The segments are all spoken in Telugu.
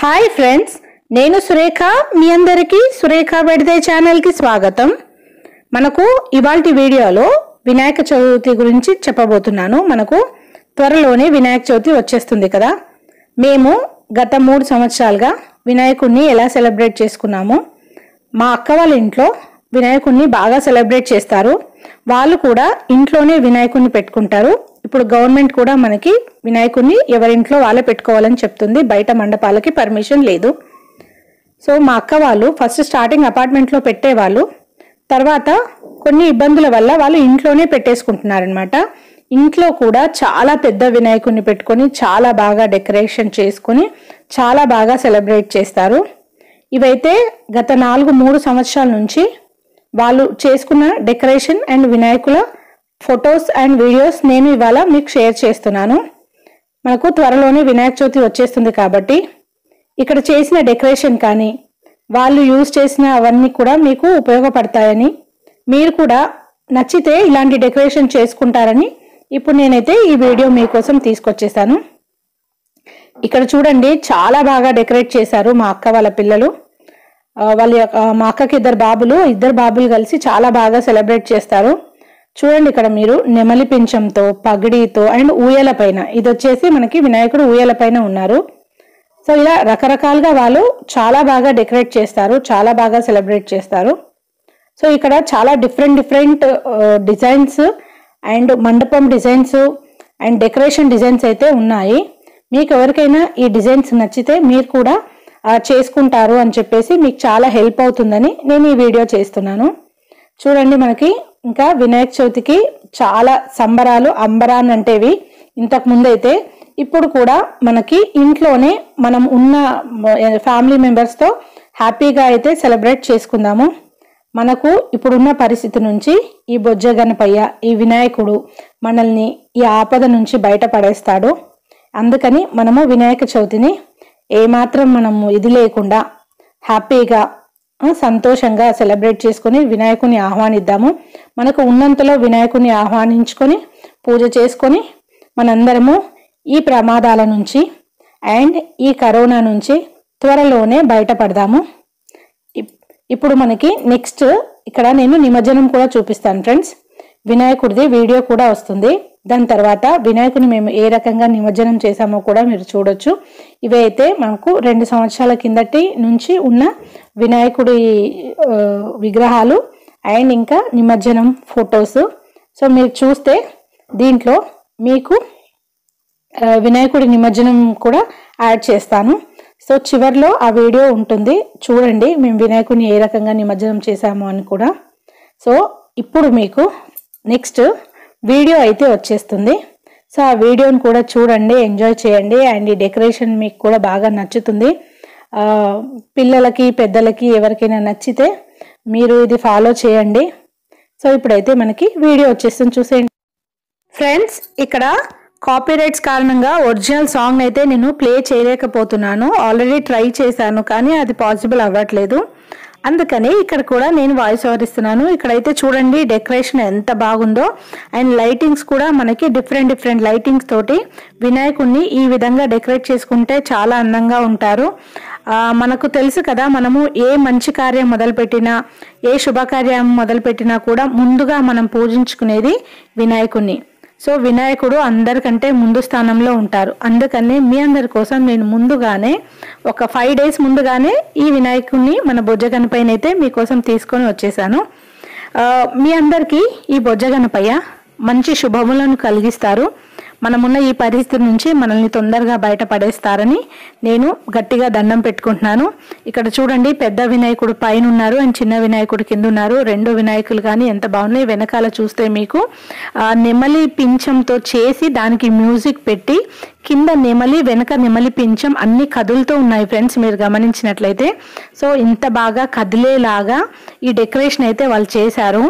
హాయ్ ఫ్రెండ్స్, నేను సురేఖ. మీ అందరికీ సురేఖాబెడిదే ఛానల్కి స్వాగతం. మనకు ఇవాల్టి వీడియోలో వినాయక చవితి గురించి చెప్పబోతున్నాను. మనకు త్వరలోనే వినాయక చవితి వచ్చేస్తుంది కదా. మేము గత 3 సంవత్సరాలుగా వినాయకుడిని ఎలా సెలబ్రేట్ చేసుకున్నామో, మా అక్క వాళ్ళ ఇంట్లో వినాయకుడిని బాగా సెలబ్రేట్ చేస్తారు. వాళ్ళు కూడా ఇంట్లోనే వినాయకుడిని పెట్టుకుంటారు. ఇప్పుడు గవర్నమెంట్ కూడా మనకి వినాయకుడిని ఎవరింట్లో వాళ్ళే పెట్టుకోవాలని చెప్తుంది. బయట మండపాలకి పర్మిషన్ లేదు. సో మా అక్క వాళ్ళు ఫస్ట్ స్టార్టింగ్ అపార్ట్మెంట్లో పెట్టేవాళ్ళు. తర్వాత కొన్ని ఇబ్బందుల వల్ల వాళ్ళు ఇంట్లోనే పెట్టేసుకుంటున్నారనమాట. ఇంట్లో కూడా చాలా పెద్ద వినాయకుడిని పెట్టుకొని చాలా బాగా డెకరేషన్ చేసుకొని చాలా బాగా సెలబ్రేట్ చేస్తారు. ఇవైతే గత 3 సంవత్సరాల నుంచి వాళ్ళు చేసుకున్న డెకరేషన్ అండ్ వినాయకుల ఫొటోస్ అండ్ వీడియోస్ నేను ఇవాళ మీకు షేర్ చేస్తున్నాను. మనకు త్వరలోనే వినాయక చవితి వచ్చేస్తుంది కాబట్టి ఇక్కడ చేసిన డెకరేషన్ కానీ వాళ్ళు యూజ్ చేసిన అవన్నీ కూడా మీకు ఉపయోగపడతాయని, మీరు కూడా నచ్చితే ఇలాంటి డెకరేషన్ చేసుకుంటారని ఇప్పుడు నేనైతే ఈ వీడియో మీకోసం తీసుకొచ్చేసాను. ఇక్కడ చూడండి, చాలా బాగా డెకరేట్ చేశారు మా అక్క వాళ్ళ పిల్లలు. మా అక్కకి ఇద్దరు బాబులు కలిసి చాలా బాగా సెలబ్రేట్ చేస్తారు. చూడండి, ఇక్కడ మీరు నెమలి పింఛంతో, పగిడితో అండ్ ఊయల పైన, ఇది వచ్చేసి మనకి వినాయకుడు ఊయల పైన ఉన్నారు. సో ఇలా రకరకాలుగా వాళ్ళు చాలా బాగా డెకరేట్ చేస్తారు, చాలా బాగా సెలబ్రేట్ చేస్తారు. సో ఇక్కడ చాలా డిఫరెంట్ డిజైన్స్ అండ్ మండపం డిజైన్స్ అండ్ డెకరేషన్ డిజైన్స్ అయితే ఉన్నాయి. మీకు ఎవరికైనా ఈ డిజైన్స్ నచ్చితే మీరు కూడా చేసుకుంటారు అని చెప్పేసి మీకు చాలా హెల్ప్ అవుతుందని నేను ఈ వీడియో చేస్తున్నాను. చూడండి, మనకి ఇంకా వినాయక చవితికి చాలా సంబరాలు అంబరాన్నంటేవి ఇంతకు ముందు అయితే. ఇప్పుడు కూడా మనకి ఇంట్లోనే మనం ఉన్న ఫ్యామిలీ మెంబర్స్తో హ్యాపీగా అయితే సెలబ్రేట్ చేసుకుందాము. మనకు ఇప్పుడున్న పరిస్థితి నుంచి ఈ బొజ్జ గణపయ్య, ఈ వినాయకుడు మనల్ని ఈ ఆపద నుంచి బయటపడేస్తాడు. అందుకని మనము వినాయక చవితిని ఏమాత్రం మనము ఇది లేకుండా హ్యాపీగా సంతోషంగా సెలబ్రేట్ చేసుకొని వినాయకుని ఆహ్వానిద్దాము. మనకు ఉన్నంతలో వినాయకుని ఆహ్వానించుకొని పూజ చేసుకొని మనందరము ఈ ప్రమాదాల నుంచి అండ్ ఈ కరోనా నుంచి త్వరలోనే బయటపడదాము. ఇప్పుడు మనకి నెక్స్ట్ ఇక్కడ నేను నిమజ్జనం కూడా చూపిస్తాను ఫ్రెండ్స్. వినాయకుడిది వీడియో కూడా వస్తుంది. దాని తర్వాత వినాయకుని మేము ఏ రకంగా నిమజ్జనం చేశామో కూడా మీరు చూడొచ్చు. ఇవైతే మనకు 2 సంవత్సరాల కిందటి నుంచి ఉన్న వినాయకుడి విగ్రహాలు అండ్ ఇంకా నిమజ్జనం ఫొటోస్. సో మీరు చూస్తే దీంట్లో మీకు వినాయకుడి నిమజ్జనం కూడా యాడ్ చేస్తాను. సో చివరిలో ఆ వీడియో ఉంటుంది, చూడండి మేము వినాయకుడిని ఏ రకంగా నిమజ్జనం చేశాము అని కూడా. సో ఇప్పుడు మీకు నెక్స్ట్ వీడియో అయితే వచ్చేస్తుంది. సో ఆ వీడియోని కూడా చూడండి, ఎంజాయ్ చేయండి అండ్ ఈ డెకరేషన్ మీకు కూడా బాగా నచ్చుతుంది. పిల్లలకి పెద్దలకి ఎవరికైనా నచ్చితే మీరు ఇది ఫాలో చేయండి. సో ఇప్పుడైతే మనకి వీడియో వచ్చేస్తుంది, చూసేయండి ఫ్రెండ్స్. ఇక్కడ కాపీరైట్స్ కారణంగా ఒరిజినల్ సాంగ్ అయితే నేను ప్లే చేయలేకపోతున్నాను. ఆల్రెడీ ట్రై చేశాను కానీ అది పాసిబుల్ అవ్వట్లేదు. అందుకని ఇక్కడ కూడా నేను వాయిస్ ఓవర్ ఇస్తున్నాను. ఇక్కడైతే చూడండి డెకరేషన్ ఎంత బాగుందో అండ్ లైటింగ్స్ కూడా మనకి డిఫరెంట్ లైటింగ్స్ తోటి వినాయకుడిని ఈ విధంగా డెకరేట్ చేసుకుంటే చాలా అందంగా ఉంటారు. మనకు తెలుసు కదా, మనము ఏ మంచి కార్యం మొదలుపెట్టినా, ఏ శుభకార్యం మొదలుపెట్టినా కూడా ముందుగా మనం పూజించుకునేది వినాయకుడిని. సో వినాయకుడు అందరికంటే ముందు స్థానంలో ఉంటారు. అందుకని మీ అందరి కోసం నేను ముందుగానే ఒక 5 days ముందుగానే ఈ వినాయకుడిని మన బొజ్జ గణపయ్యని అయితే మీకోసం తీసుకొని వచ్చేసాను. మీ అందరికీ ఈ బొజ్జ గణపయ్య మంచి శుభములను కలిగిస్తారు. మనమున్న ఈ పరిస్థితి నుంచి మనల్ని తొందరగా బయటపడేస్తారని నేను గట్టిగా దండం పెట్టుకుంటున్నాను. ఇక్కడ చూడండి, పెద్ద వినాయకుడు పైన ఉన్నారు అండ్ చిన్న వినాయకుడు కింద ఉన్నారు. 2 వినాయకులు కానీ ఎంత బాగున్నాయి. వెనకాల చూస్తే మీకు నెమలి పింఛంతో చేసి దానికి మ్యూజిక్ పెట్టి కింద నెమలి, వెనక నెమలి పింఛం అన్ని కదులుతూ ఉన్నాయి ఫ్రెండ్స్, మీరు గమనించినట్లయితే. సో ఇంత బాగా కదిలేలాగా ఈ డెకరేషన్ అయితే వాళ్ళు చేశారు.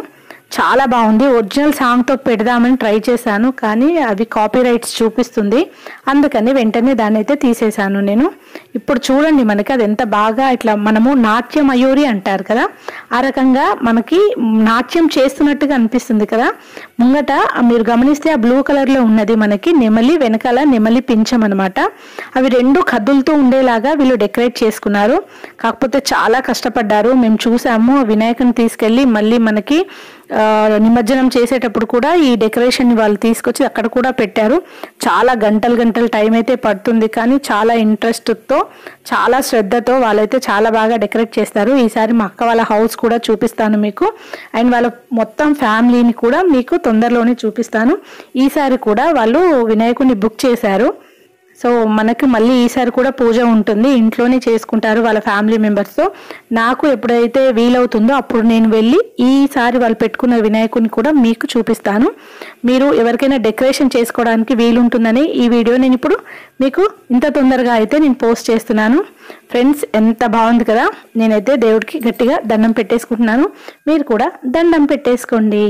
చాలా బాగుంది. ఒరిజినల్ సాంగ్తో పెడదామని ట్రై చేశాను, కానీ అవి కాపీరైట్స్ చూపిస్తుంది, అందుకని వెంటనే దాన్ని అయితే తీసేశాను నేను. ఇప్పుడు చూడండి మనకి అది ఎంత బాగా ఇట్లా మనము నాట్య మయూరి అంటారు కదా, ఆ రకంగా మనకి నాట్యం చేస్తున్నట్టుగా అనిపిస్తుంది కదా. ముంగట మీరు గమనిస్తే ఆ బ్లూ కలర్లో ఉన్నది మనకి నెమలి, వెనకాల నెమలి పింఛం అనమాట. అవి రెండు కదులుతూ ఉండేలాగా వీళ్ళు డెకరేట్ చేసుకున్నారు. కాకపోతే చాలా కష్టపడ్డారు. మేము చూసాము వినాయకుని తీసుకెళ్ళి మళ్ళీ మనకి నిమజ్జనం చేసేటప్పుడు కూడా ఈ డెకరేషన్ వాళ్ళు తీసుకొచ్చి అక్కడ కూడా పెట్టారు. చాలా గంటలు టైం అయితే పడుతుంది, కానీ చాలా ఇంట్రెస్ట్తో చాలా శ్రద్ధతో వాళ్ళైతే చాలా బాగా డెకరేట్ చేస్తారు. ఈసారి మా అక్క వాళ్ళ హౌస్ కూడా చూపిస్తాను మీకు, అండ్ వాళ్ళ మొత్తం ఫ్యామిలీని కూడా మీకు తొందరలోనే చూపిస్తాను. ఈసారి కూడా వాళ్ళు వినాయకుడిని బుక్ చేశారు. సో మనకి మళ్ళీ ఈసారి కూడా పూజ ఉంటుంది, ఇంట్లోనే చేసుకుంటారు వాళ్ళ ఫ్యామిలీ మెంబర్స్తో. నాకు ఎప్పుడైతే వీలవుతుందో అప్పుడు నేను వెళ్ళి ఈసారి వాళ్ళు పెట్టుకున్న వినాయకుని కూడా మీకు చూపిస్తాను. మీరు ఎవరికైనా డెకరేషన్ చేసుకోవడానికి వీలుంటుందని ఈ వీడియో నేను ఇప్పుడు మీకు ఇంత తొందరగా అయితే నేను పోస్ట్ చేస్తున్నాను. ఫ్రెండ్స్, ఎంత బాగుంది కదా. నేనైతే దేవుడికి గట్టిగా దండం పెట్టేసుకుంటున్నాను, మీరు కూడా దండం పెట్టేసుకోండి.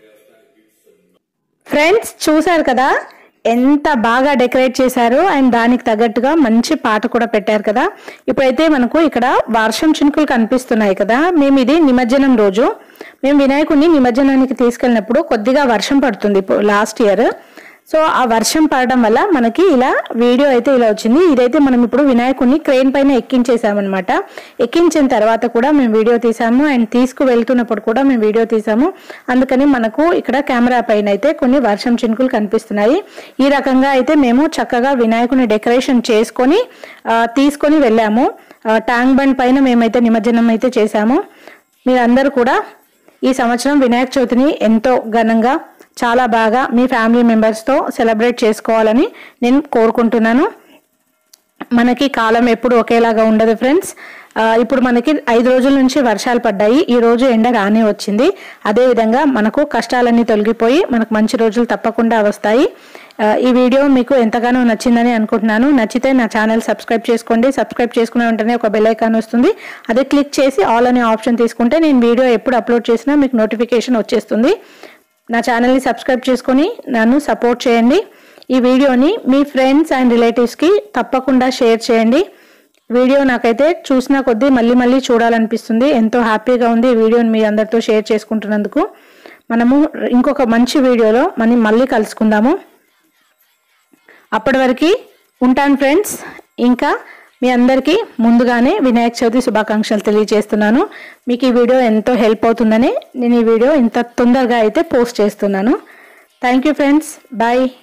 ఫ్రెండ్స్, చూసారు కదా ఎంత బాగా డెకరేట్ చేశారు, అండ్ దానికి తగ్గట్టుగా మంచి పాట కూడా పెట్టారు కదా. ఇప్పుడైతే మనకు ఇక్కడ వర్షం చినుకులు కనిపిస్తున్నాయి కదా. మేము ఇది నిమజ్జనం రోజు మేము వినాయకుడిని నిమజ్జనానికి తీసుకెళ్ళినప్పుడు కొద్దిగా వర్షం పడుతుంది లాస్ట్ ఇయర్. సో ఆ వర్షం పడడం వల్ల మనకి ఇలా వీడియో అయితే ఇలా వచ్చింది. ఇదైతే మనం ఇప్పుడు వినాయకుడిని క్రేన్ పైన ఎక్కించేసామన్నమాట. ఎక్కించిన తర్వాత కూడా మేము వీడియో తీసాము, అండ్ తీసుకు వెళ్తున్నప్పుడు కూడా మేము వీడియో తీసాము. అందుకని మనకు ఇక్కడ కెమెరా పైన అయితే కొన్ని వర్షం చినుకులు కనిపిస్తున్నాయి. ఈ రకంగా అయితే మేము చక్కగా వినాయకుని డెకరేషన్ చేసుకొని తీసుకొని వెళ్ళాము. ట్యాంక్ బండ్ పైన మేమైతే నిమజ్జనం అయితే చేసాము. మీరందరూ కూడా ఈ సంవత్సరం వినాయక చవితిని ఎంతో ఘనంగా చాలా బాగా మీ ఫ్యామిలీ మెంబర్స్తో సెలబ్రేట్ చేసుకోవాలని నేను కోరుకుంటున్నాను. మనకి కాలం ఎప్పుడు ఒకేలాగా ఉండదు ఫ్రెండ్స్. ఇప్పుడు మనకి 5 రోజుల నుంచి వర్షాలు పడ్డాయి, ఈ రోజు ఎండ రానే వచ్చింది. అదేవిధంగా మనకు కష్టాలన్నీ తొలగిపోయి మనకు మంచి రోజులు తప్పకుండా వస్తాయి. ఈ వీడియో మీకు ఎంతగానో నచ్చిందని అనుకుంటున్నాను. నచ్చితే నా ఛానల్ సబ్స్క్రైబ్ చేసుకోండి. సబ్స్క్రైబ్ చేసుకున్న వెంటనే ఒక బెల్ ఐకాన్ వస్తుంది, అదే క్లిక్ చేసి ఆల్ అనే ఆప్షన్ తీసుకుంటే నేను వీడియో ఎప్పుడు అప్లోడ్ చేసినా మీకు నోటిఫికేషన్ వచ్చేస్తుంది. నా ఛానల్ని సబ్స్క్రైబ్ చేసుకొని నన్ను సపోర్ట్ చేయండి. ఈ వీడియోని మీ ఫ్రెండ్స్ అండ్ రిలేటివ్స్కి తప్పకుండా షేర్ చేయండి. వీడియో నాకైతే చూసిన కొద్దీ మళ్ళీ చూడాలనిపిస్తుంది. ఎంతో హ్యాపీగా ఉంది ఈ వీడియోని మీ అందరితో షేర్ చేసుకుంటున్నందుకు. మనము ఇంకొక మంచి వీడియోలో మళ్ళీ కలుసుకుందాము. అప్పటి వరకు ఉంటాను ఫ్రెండ్స్. ఇంకా మీ అందరికీ ముందుగానే వినాయక చవితి శుభాకాంక్షలు తెలియజేస్తున్నాను. మీకు ఈ వీడియో ఎంతో హెల్ప్ అవుతుందని నేను ఈ వీడియో ఇంత తొందరగా అయితే పోస్ట్ చేస్తున్నాను. Thank you friends. బాయ్.